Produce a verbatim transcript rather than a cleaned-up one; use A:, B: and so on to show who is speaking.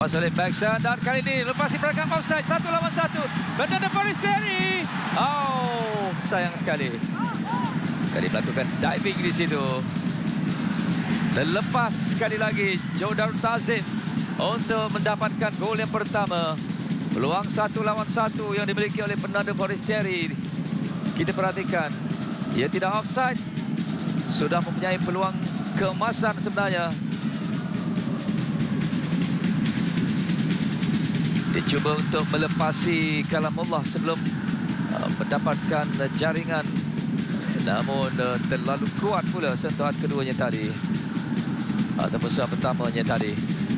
A: Lepas oleh Baxter dan kali ini lepasi perangkap offside. Satu lawan satu. Fernando Forestieri. Oh, sayang sekali. Kali melakukan diving di situ. Terlepas sekali lagi Joe Darul Tazim untuk mendapatkan gol yang pertama. Peluang satu lawan satu yang dimiliki oleh Fernando Forestieri. Kita perhatikan, ia tidak offside. Sudah mempunyai peluang keemasan sebenarnya. Dia cuba untuk melepasi Kalamullah sebelum uh, mendapatkan uh, jaringan. Namun uh, terlalu kuat pula sentuhan keduanya tadi. Ataupun uh, pertamanya tadi.